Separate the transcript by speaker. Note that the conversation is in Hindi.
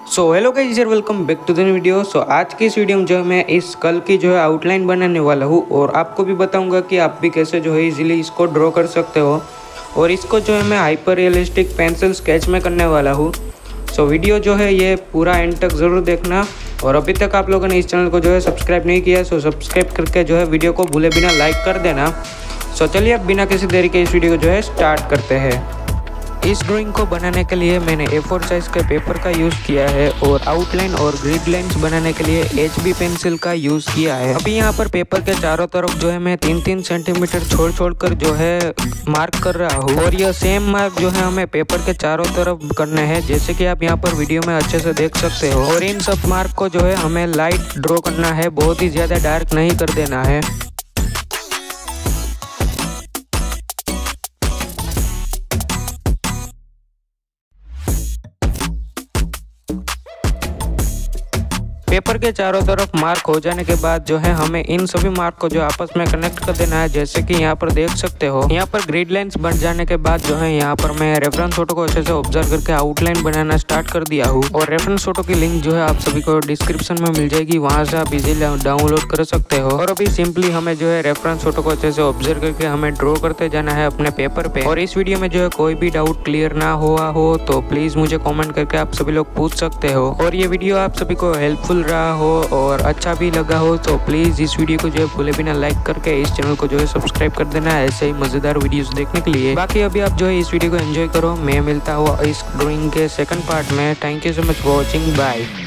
Speaker 1: So hello guys, welcome back to the new video. आज की इस वीडियो में जो है मैं इस कल की जो है आउटलाइन बनाने वाला हूँ और आपको भी बताऊंगा कि आप भी कैसे जो है इजीली इसको ड्रॉ कर सकते हो। और इसको जो है मैं हाइपर रियलिस्टिक पेंसिल स्केच में करने वाला हूँ। सो वीडियो जो है ये पूरा एंड तक ज़रूर देखना। और अभी तक आप लोगों ने इस चैनल को जो है सब्सक्राइब नहीं किया सो सब्सक्राइब करके जो है वीडियो को भूले बिना लाइक कर देना। सो चलिए अब बिना किसी देरी के इस वीडियो को जो है स्टार्ट करते हैं। इस ड्राइंग को बनाने के लिए मैंने A4 साइज़ के पेपर का यूज़ किया है और आउटलाइन और ग्रिड लाइंस बनाने के लिए HB पेंसिल का यूज़ किया है। अभी यहाँ पर पेपर के चारों तरफ जो है मैं 3-3 सेंटीमीटर छोड़ कर जो है मार्क कर रहा हूँ। और यह सेम मार्क जो है हमें पेपर के चारों तरफ करने हैं, जैसे कि आप यहाँ पर वीडियो में अच्छे से देख सकते हो। और इन सब मार्क को जो है हमें लाइट ड्रॉ करना है, बहुत ही ज़्यादा डार्क नहीं कर देना है। पेपर के चारों तरफ मार्क हो जाने के बाद जो है हमें इन सभी मार्क को जो आपस में कनेक्ट कर देना है, जैसे कि यहाँ पर देख सकते हो। यहाँ पर ग्रिड लाइंस बन जाने के बाद जो है यहाँ पर मैं रेफरेंस फोटो को अच्छे से ऑब्जर्व करके आउटलाइन बनाना स्टार्ट कर दिया हूँ। और रेफरेंस फोटो की लिंक जो है आप सभी को डिस्क्रिप्शन में मिल जाएगी, वहाँ से आप इजीली डाउनलोड कर सकते हो। और अभी सिंपली हमें जो है रेफरेंस फोटो को अच्छे से ऑब्जर्व करके हमें ड्रॉ करते जाना है अपने पेपर पे। और इस वीडियो में जो है कोई भी डाउट क्लियर ना हुआ हो तो प्लीज मुझे कॉमेंट करके आप सभी लोग पूछ सकते हो। और ये वीडियो आप सभी को हेल्पफुल रहा हो और अच्छा भी लगा हो तो प्लीज़ इस वीडियो को जो है भूले बिना लाइक करके इस चैनल को जो है सब्सक्राइब कर देना है ऐसे ही मज़ेदार वीडियोस देखने के लिए। बाकी अभी आप जो है इस वीडियो को एंजॉय करो। मैं मिलता हूँ इस ड्राइंग के सेकंड पार्ट में। Thank you so much for watching, bye.